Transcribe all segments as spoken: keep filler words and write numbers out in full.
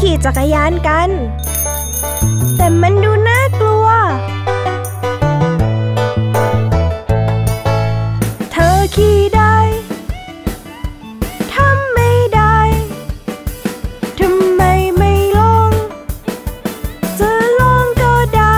ขี่จักรยานกันแต่มันดูน่ากลัวเธอขี่ได้ทำไม่ได้ทำไมไม่ลองจะลองก็ได้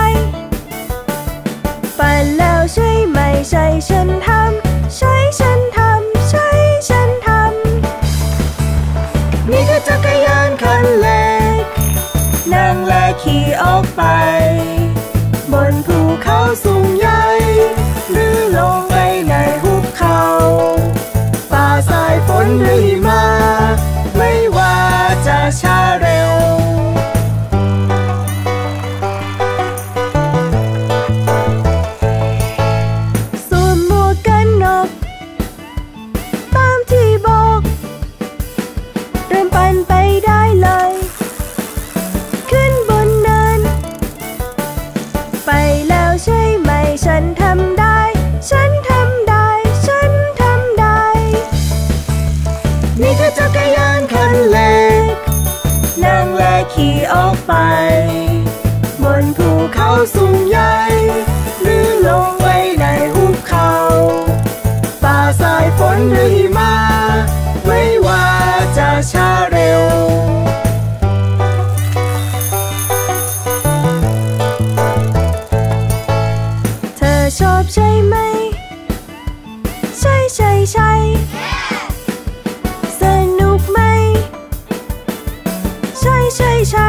ปั่นแล้วใช่ไหมใช่ฉันทำใช่ฉันทำใช่ฉันทำนี่คือจักรยานคันเล็กนั่งและขี่ออกไปบนภูเขาสูงใหญ่หรือลงไปในหุบเขาป่าสายฝนหรือหิมะไม่ว่าจะช้าเร็วสวมหมวกกันน็อกตามที่บอกเริ่มปั่นไปได้เลยขึ้นบนเนินไปแล้วใช่ไหมฉันทำได้ฉันทำได้ฉันทำได้นี่คือจักรยานคันเล็กนั่งและขี่ออกไปบนภูเขาสูงใหญ่หรือลงไปในหุบเขาป่าสายฝนหรือหิมะไม่ว่าจะช้าเร็วเธอชอบใช่ไหมใช่ใช่ใช่สนุกไหมใช่ใช่ใช่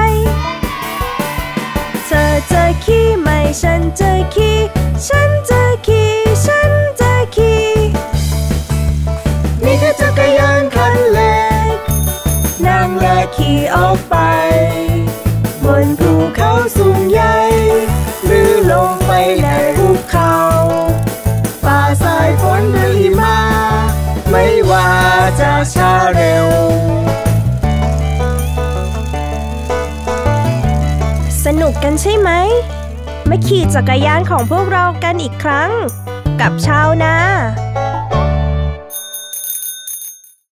เธอจะขี่ไหมฉันจะขี่ฉันจะขี่ฉันจะขี่นี่คือจักรยานคันเล็กนั่งและขี่ออกไปบนภูเขาสูงใหญ่หรือลงไปในหุบเขาป่าสายฝนหรือหิมะไม่ว่าจะช้าเร็วสนุกกันใช่ไหมมาขี่จักรยานของพวกเรากันอีกครั้งกับชาวนา